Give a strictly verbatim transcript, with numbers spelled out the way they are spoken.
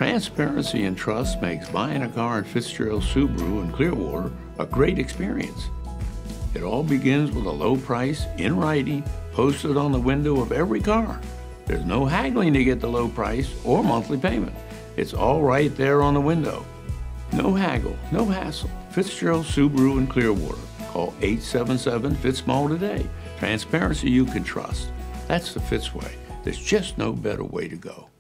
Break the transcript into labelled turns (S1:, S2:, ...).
S1: Transparency and trust makes buying a car at Fitzgerald Subaru in Clearwater a great experience. It all begins with a low price, in writing, posted on the window of every car. There's no haggling to get the low price or monthly payment. It's all right there on the window. No haggle, no hassle. Fitzgerald Subaru in Clearwater. Call eight seven seven FitzMall today. Transparency you can trust. That's the Fitz way. There's just no better way to go.